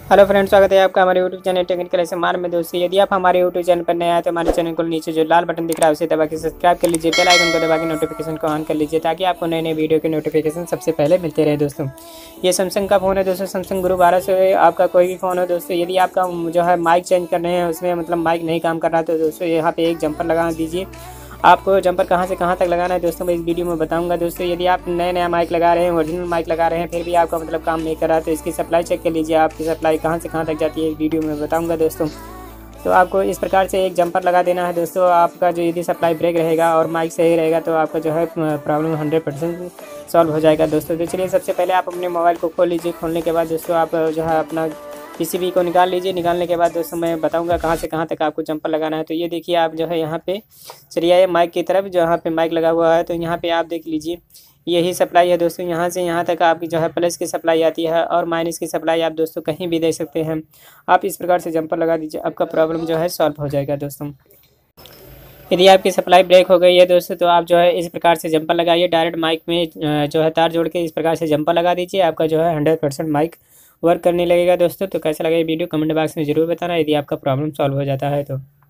Hello friends, स्वागत है आपका हमारे यूट्यूब चैनल टेक्निकल एसएमआर में। दोस्तों, यदि आप हमारे यूट्यूब चैनल पर नए आए तो हमारे चैनल को नीचे जो लाल बटन दिख रहा है उसे दबा के सब्सक्राइब कर लीजिए। बेल आइकन को दबा के नोटिफिकेशन को ऑन कर लीजिए ताकि आपको नए नए वीडियो के नोटिफिकेशन सबसे पहले मिलते रहे। दोस्तों, ये सैमसंग का फ़ोन है। दोस्तों, सैमसंग गुरु 12 से आपका कोई भी फ़ोन हो। दोस्तों, यदि आपका जो है माइक चेंज करने हैं, उसमें मतलब माइक नहीं काम कर रहा तो दोस्तों यहाँ पे एक जंपर लगा दीजिए। आपको जंपर कहाँ से कहाँ तक लगाना है दोस्तों मैं इस वीडियो में बताऊंगा। दोस्तों, यदि आप नया माइक लगा रहे हैं, ओरिजिनल माइक लगा रहे हैं, फिर भी आपका मतलब काम नहीं कर रहा तो इसकी सप्लाई चेक कर लीजिए। आपकी सप्लाई कहाँ से कहाँ तक जाती है इस वीडियो में बताऊंगा दोस्तों। तो आपको इस प्रकार से एक जंपर लगा देना है दोस्तों। आपका जो यदि सप्लाई ब्रेक रहेगा और माइक सही रहेगा तो आपका जो है प्रॉब्लम 100% सॉल्व हो जाएगा दोस्तों। तो चलिए, सबसे पहले आप अपने मोबाइल को खोल लीजिए। खोलने के बाद दोस्तों आप जो है अपना पीसीबी को निकाल लीजिए। निकालने के बाद दोस्तों मैं बताऊंगा कहाँ से कहाँ तक आपको जंपर लगाना है। तो ये देखिए, आप जो है यहाँ पे चलिए आइए माइक की तरफ। जहाँ पे माइक लगा हुआ है तो यहाँ पे आप देख लीजिए, यही सप्लाई है दोस्तों। यहाँ से यहाँ तक आपकी जो है प्लस की सप्लाई आती है और माइनस की सप्लाई आप दोस्तों कहीं भी दे सकते हैं। आप इस प्रकार से जंपर लगा दीजिए, आपका प्रॉब्लम जो है सॉल्व हो जाएगा दोस्तों। यदि आपकी सप्लाई ब्रेक हो गई है दोस्तों तो आप जो है इस प्रकार से जंपर लगाइए। डायरेक्ट माइक में जो है तार जोड़ के इस प्रकार से जंपर लगा दीजिए। आपका जो है 100% माइक वर्क करने लगेगा दोस्तों। तो कैसा लगा ये वीडियो कमेंट बॉक्स में ज़रूर बताना यदि आपका प्रॉब्लम सॉल्व हो जाता है तो।